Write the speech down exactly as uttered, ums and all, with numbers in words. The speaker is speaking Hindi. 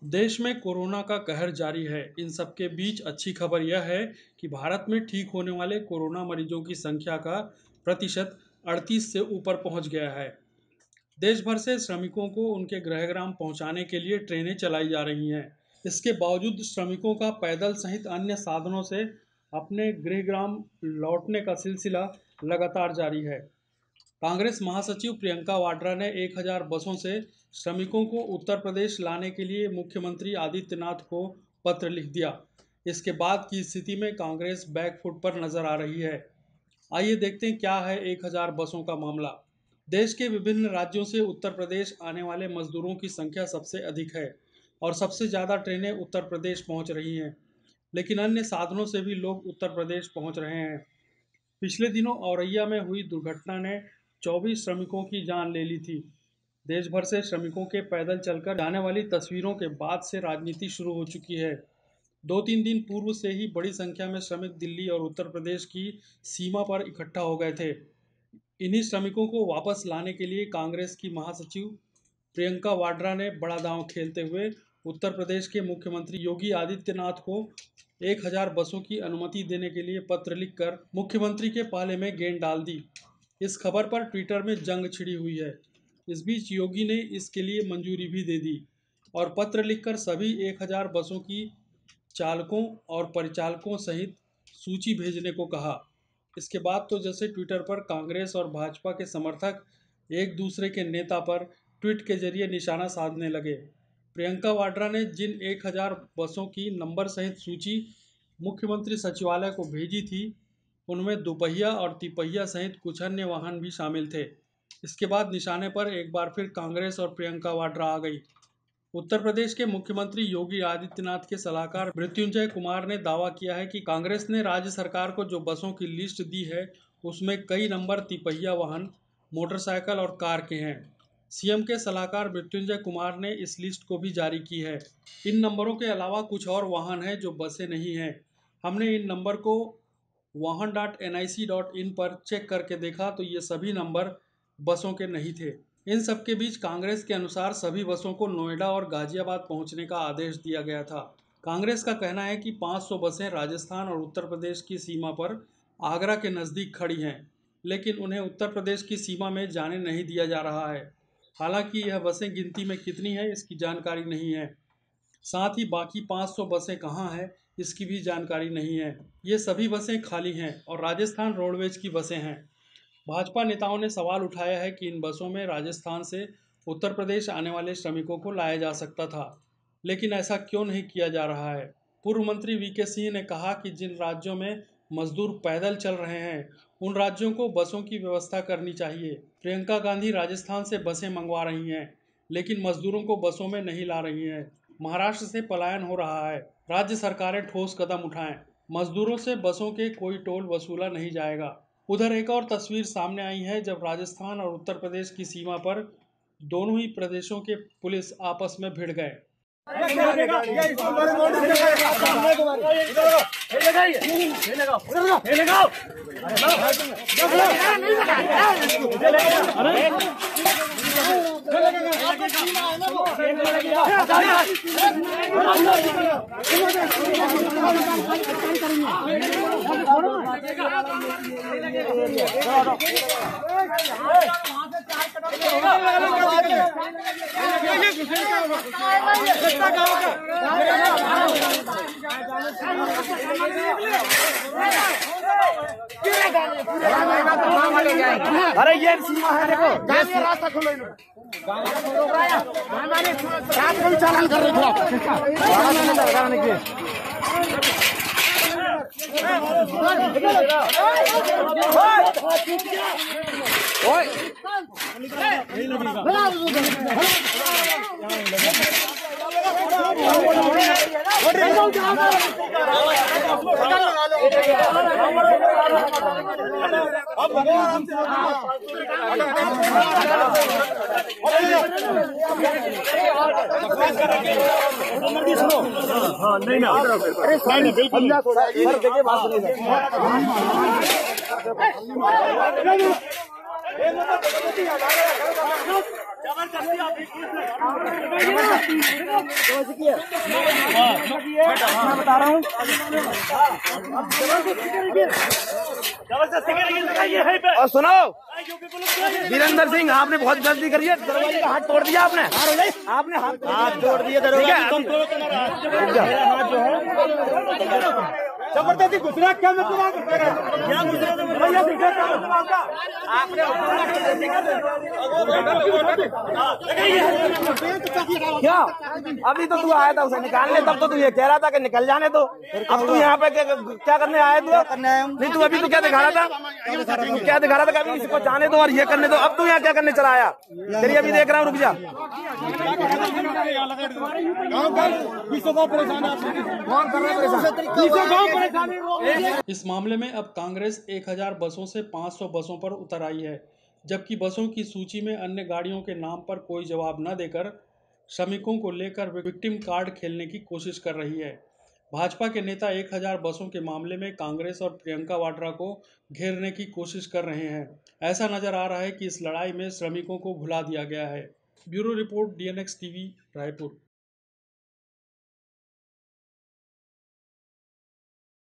देश में कोरोना का कहर जारी है। इन सबके बीच अच्छी खबर यह है कि भारत में ठीक होने वाले कोरोना मरीजों की संख्या का प्रतिशत अड़तीस से ऊपर पहुंच गया है। देश भर से श्रमिकों को उनके गृहग्राम पहुंचाने के लिए ट्रेनें चलाई जा रही हैं। इसके बावजूद श्रमिकों का पैदल सहित अन्य साधनों से अपने गृहग्राम लौटने का सिलसिला लगातार जारी है। कांग्रेस महासचिव प्रियंका वाड्रा ने एक हज़ार बसों से श्रमिकों को उत्तर प्रदेश लाने के लिए मुख्यमंत्री आदित्यनाथ को पत्र लिख दिया। इसके बाद की स्थिति में कांग्रेस बैकफुट पर नजर आ रही है। आइए देखते हैं क्या है एक हज़ार बसों का मामला। देश के विभिन्न राज्यों से उत्तर प्रदेश आने वाले मजदूरों की संख्या सबसे अधिक है और सबसे ज़्यादा ट्रेनें उत्तर प्रदेश पहुंच रही हैं, लेकिन अन्य साधनों से भी लोग उत्तर प्रदेश पहुंच रहे हैं। पिछले दिनों औरैया में हुई दुर्घटना ने चौबीस श्रमिकों की जान ले ली थी। देश भर से श्रमिकों के पैदल चलकर जाने वाली तस्वीरों के बाद से राजनीति शुरू हो चुकी है। दो तीन दिन पूर्व से ही बड़ी संख्या में श्रमिक दिल्ली और उत्तर प्रदेश की सीमा पर इकट्ठा हो गए थे। इन्हीं श्रमिकों को वापस लाने के लिए कांग्रेस की महासचिव प्रियंका वाड्रा ने बड़ा दांव खेलते हुए उत्तर प्रदेश के मुख्यमंत्री योगी आदित्यनाथ को एक हज़ार बसों की अनुमति देने के लिए पत्र लिखकर मुख्यमंत्री के पाले में गेंद डाल दी। इस खबर पर ट्विटर में जंग छिड़ी हुई है। इस बीच योगी ने इसके लिए मंजूरी भी दे दी और पत्र लिखकर सभी एक हज़ार बसों की चालकों और परिचालकों सहित सूची भेजने को कहा। इसके बाद तो जैसे ट्विटर पर कांग्रेस और भाजपा के समर्थक एक दूसरे के नेता पर ट्वीट के जरिए निशाना साधने लगे। प्रियंका वाड्रा ने जिन एक हज़ार बसों की नंबर सहित सूची मुख्यमंत्री सचिवालय को भेजी थी, उनमें दोपहिया और तिपहिया सहित कुछ अन्य वाहन भी शामिल थे। इसके बाद निशाने पर एक बार फिर कांग्रेस और प्रियंका वाड्रा आ गई। उत्तर प्रदेश के मुख्यमंत्री योगी आदित्यनाथ के सलाहकार मृत्युंजय कुमार ने दावा किया है कि कांग्रेस ने राज्य सरकार को जो बसों की लिस्ट दी है उसमें कई नंबर तिपहिया वाहन, मोटरसाइकिल और कार के हैं। सीएम के सलाहकार मृत्युंजय कुमार ने इस लिस्ट को भी जारी की है। इन नंबरों के अलावा कुछ और वाहन हैं जो बसें नहीं हैं। हमने इन नंबर को Vahan dot N I C dot in पर चेक करके देखा तो ये सभी नंबर बसों के नहीं थे। इन सब के बीच कांग्रेस के अनुसार सभी बसों को नोएडा और गाजियाबाद पहुंचने का आदेश दिया गया था। कांग्रेस का कहना है कि पाँच सौ बसें राजस्थान और उत्तर प्रदेश की सीमा पर आगरा के नज़दीक खड़ी हैं, लेकिन उन्हें उत्तर प्रदेश की सीमा में जाने नहीं दिया जा रहा है। हालांकि यह बसें गिनती में कितनी है इसकी जानकारी नहीं है। साथ ही बाकी पाँच सौ बसें कहां हैं इसकी भी जानकारी नहीं है। ये सभी बसें खाली हैं और राजस्थान रोडवेज की बसें हैं। भाजपा नेताओं ने सवाल उठाया है कि इन बसों में राजस्थान से उत्तर प्रदेश आने वाले श्रमिकों को लाया जा सकता था, लेकिन ऐसा क्यों नहीं किया जा रहा है। पूर्व मंत्री वी के सिंह ने कहा कि जिन राज्यों में मजदूर पैदल चल रहे हैं उन राज्यों को बसों की व्यवस्था करनी चाहिए। प्रियंका गांधी राजस्थान से बसें मंगवा रही हैं, लेकिन मजदूरों को बसों में नहीं ला रही हैं। महाराष्ट्र से पलायन हो रहा है। राज्य सरकारें ठोस कदम उठाएं। मजदूरों से बसों के कोई टोल वसूला नहीं जाएगा। उधर एक और तस्वीर सामने आई है जब राजस्थान और उत्तर प्रदेश की सीमा पर दोनों ही प्रदेशों के पुलिस आपस में भिड़ गए। अरे ये सीमा है, देखो ये रास्ता खोलो, चालान कर रहे थे। हाँ नहीं ना, अरे नहीं बिल्कुल सर देखिए बात नहीं। मैं बता रहा हूँ और सुनो वीरेंद्र सिंह, आपने बहुत गलती करी है। दरवाजे का हाथ तोड़ दिया आपने आपने हाथ हाथ तोड़ दिया दरवाजे। हाथ जो है जबरदस्ती घुसरा, क्या मतलब क्या क्या? अभी तो तू आया था उसे निकालने, तब तो तू ये कह रहा था कि निकल जाने दो। अब तू यहाँ पे क्या करने आया? तू नहीं, तू अभी तो क्या दिखा रहा था? क्या दिखा रहा था? कभी किसी को जाने दो और ये करने दो। अब तू यहाँ क्या करने चला आया? तेरी अभी देख रहा हूँ, रुक जा। इस मामले में अब कांग्रेस एक हज़ार बसों से पाँच सौ बसों पर उतर आई है, जबकि बसों की सूची में अन्य गाड़ियों के नाम पर कोई जवाब न देकर श्रमिकों को लेकर विक्टिम कार्ड खेलने की कोशिश कर रही है। भाजपा के नेता एक हज़ार बसों के मामले में कांग्रेस और प्रियंका वाड्रा को घेरने की कोशिश कर रहे हैं। ऐसा नजर आ रहा है कि इस लड़ाई में श्रमिकों को भुला दिया गया है। Bureau report, D N X TV, Raipur.